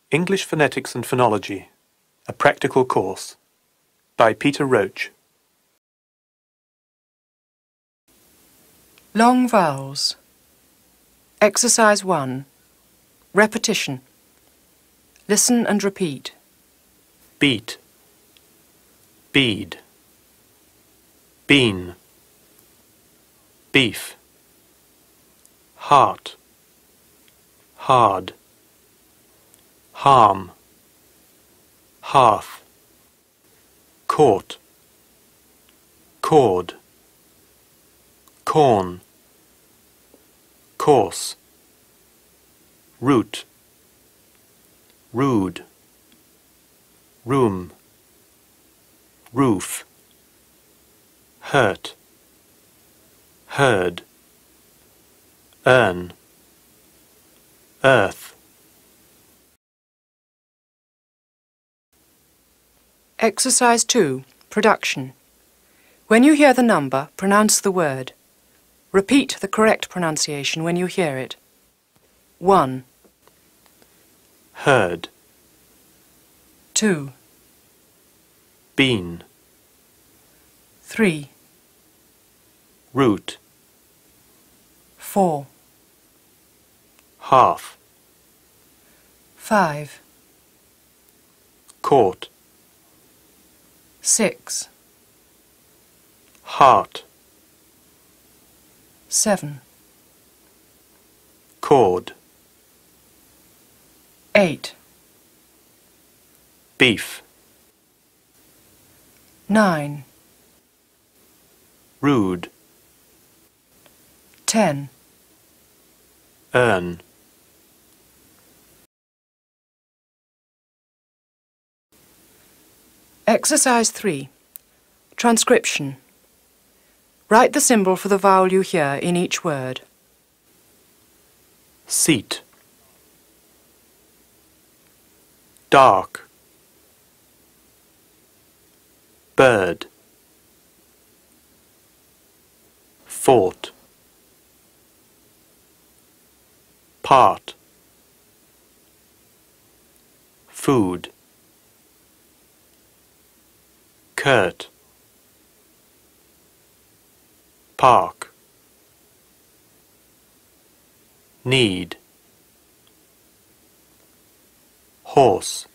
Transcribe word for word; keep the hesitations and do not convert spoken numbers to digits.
English Phonetics and Phonology, a Practical Course, by Peter Roach. Long vowels. Exercise one. Repetition. Listen and repeat. Beat, bead, bean, beef, heart, hard, harm, hearth, court, cord, corn, course, root, rude, room, roof, hurt, herd, earn, earth. Exercise two. Production. When you hear the number, pronounce the word. Repeat the correct pronunciation when you hear it. one. Herd, two. bean, three. root, four. half, five. court, six. heart, seven. cord, eight. beef, nine. rude, ten. earn. Exercise three. Transcription. Write the symbol for the vowel you hear in each word. Seat, dark, bird, fort, part, food, curt, park, need, horse,